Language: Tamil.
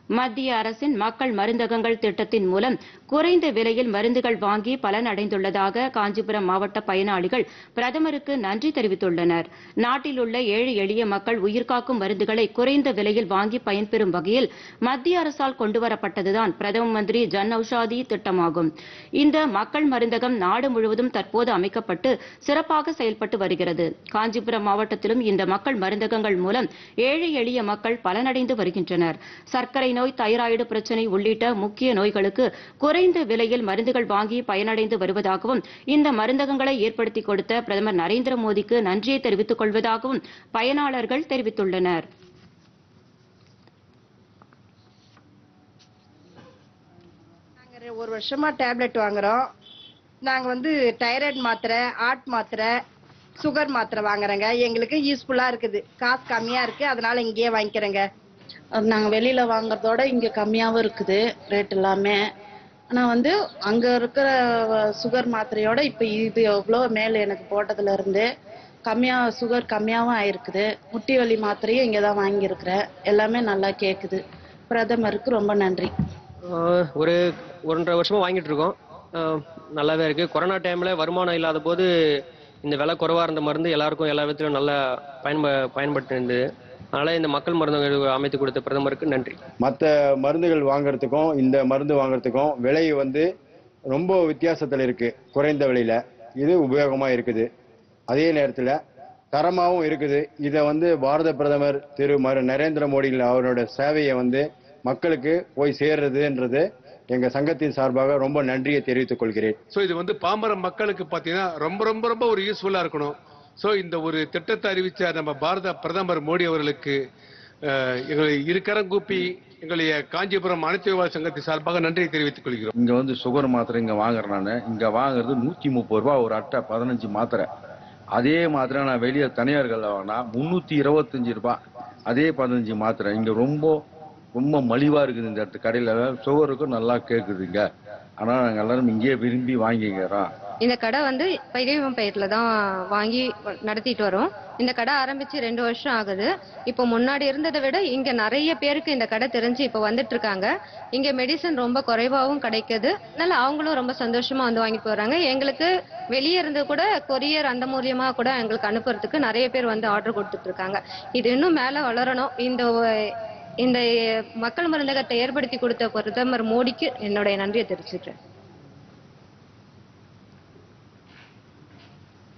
மத்திய அரசின் மக்கள் மருந்தகங்கள் திட்டத்தின் மூலம் குறைந்த விலையில் மருந்துகள் வாங்கி பலனடைந்துள்ளதாக காஞ்சிபுரம் மாவட்ட பயனாளிகள் பிரதமருக்கு நன்றி தெரிவித்துள்ளனர். நாட்டில் உள்ள ஏழை எளிய மக்கள் உயிர்காக்கும் மருந்துகளை குறைந்த விலையில் வாங்கி பயன்பெறும் வகையில் மத்திய அரசால் கொண்டுவரப்பட்டதுதான் பிரதம மந்திரி ஜன் ஔஷாதி திட்டமாகும். இந்த மக்கள் மருந்தகம் நாடு முழுவதும் தற்போது அமைக்கப்பட்டு சிறப்பாக செயல்பட்டு வருகிறது. காஞ்சிபுரம் மாவட்டத்திலும் இந்த மக்கள் மருந்தகங்கள் மூலம் ஏழை எளிய மக்கள் பலனடைந்து வருகின்றனர். சர்க்கரை நோய், தைராய்டு பிரச்சினை உள்ளிட்ட முக்கிய நோய்களுக்கு குறைந்த விலையில் மருந்துகள் வாங்கி பயனடைந்து வருவதாகவும் இந்த மருந்தகங்களை ஏற்படுத்திக் கொடுத்த பிரதமர் நரேந்திர மோடிக்கு நன்றியை தெரிவித்துக் கொள்வதாகவும் பயனாளர்கள் தெரிவித்துள்ளனர். ஒரு வருஷமா டேப்லெட் வாங்குறோம். நாங்க தைராய்டு மாத்திரை, ஆட் மாத்திரை, சுகர் மாத்திரை வாங்குறேங்க. எங்களுக்கு யூஸ்ஃபுல்லா இருக்குது. காசு கம்மியா இருக்கு, அதனால இங்கேயே வாங்கிக்கிறேங்க. நாங்கள் வெளியில் வாங்குறதோட இங்கே கம்மியாகவும் இருக்குது ரேட் எல்லாமே. ஆனால் அங்கே இருக்கிற சுகர் மாத்திரையோட இப்போ இது எவ்வளோ மேலே எனக்கு போட்டதுலேருந்து சுகர் கம்மியாகவும் ஆயிருக்குது. முட்டி வலி மாத்திரையும் இங்கே தான் வாங்கியிருக்கிறேன். எல்லாமே நல்லா கேட்குது. பிரதமருக்கு ரொம்ப நன்றி. ஒரு 1.5 வருஷமாக வாங்கிட்டு இருக்கோம். நல்லாவே இருக்குது. கொரோனா டைமில் வருமானம் இல்லாத போது இந்த விலை குறைவாக இருந்த மருந்து எல்லாருக்கும் எல்லா விதத்திலும் நல்லா பயன்பட்டு இருந்தது. அதனால் இந்த மக்கள் மருந்துகள் அமைத்து கொடுத்த பிரதமருக்கு நன்றி. மற்ற மருந்துகள் வாங்குறதுக்கும் இந்த மருந்து வாங்குறதுக்கும் விலை ரொம்ப வித்தியாசத்தில் இருக்குது. குறைந்த விலையில் இது உபயோகமாக இருக்குது. அதே நேரத்தில் தரமாகவும் இருக்குது. இதை பாரத பிரதமர் திரு நரேந்திர மோடி அவரோட சேவையை மக்களுக்கு போய் சேர்றதுன்றது எங்க சங்கத்தின் சார்பாக ரொம்ப நன்றியை தெரிவித்துக் கொள்கிறேன். இது பாமர மக்களுக்கு பார்த்தீங்கன்னா ரொம்ப ரொம்ப ரொம்ப ஒரு யூஸ்ஃபுல்லா இருக்கணும். இந்த ஒரு திட்டத்தை அறிவிச்ச நம்ம பாரத பிரதமர் மோடி அவர்களுக்கு எங்களை இருக்கரம் கூப்பி எங்களுடைய காஞ்சிபுரம் அனைத்து விவசாய சங்கத்தின் சார்பாக நன்றியை தெரிவித்துக் கொள்கிறோம். இங்க சுகர் மாத்திரை இங்க வாங்குறேன். நான் இங்க வாங்குறது 130 ரூபா ஒரு அட்டை, 15 மாத்திரை. அதே மாத்திரை நான் வெளியே தனியார்கள் வாங்கினா 325 ரூபாய். அதே 15 மாத்திரை இங்க ரொம்ப ரொம்ப மலிவா இருக்குது. இந்த இடத்து கடையில சுகருக்கும் நல்லா கேட்குதுங்க. ஆனா நாங்க எல்லாரும் இங்கேயே விரும்பி வாங்கிக்கிறோம். இந்த கடை பெரியவம்பேட்டில் தான் வாங்கி நடத்திட்டு வரோம். இந்த கடை ஆரம்பிச்சு 2 வருஷம் ஆகுது. இப்போ முன்னாடி இருந்ததை விட இங்க நிறைய பேருக்கு இந்த கடை தெரிஞ்சு இப்போ வந்துட்டு இருக்காங்க. இங்க மெடிசன் ரொம்ப குறைவாகவும் கிடைக்குது. அதனால அவங்களும் ரொம்ப சந்தோஷமா வாங்கிட்டு போறாங்க. எங்களுக்கு வெளியே இருந்து கூட கொரியர் அந்த மூலியமா கூட எங்களுக்கு அனுப்புறதுக்கு நிறைய பேர் ஆர்டர் கொடுத்துட்டு இருக்காங்க. இது இன்னும் மேல வளரணும். இந்த மக்கள் மருந்தகத்தை ஏற்படுத்தி கொடுத்த பிரதமர் மோடிக்கு என்னுடைய நன்றியை தெரிவிச்சுக்கிறேன்.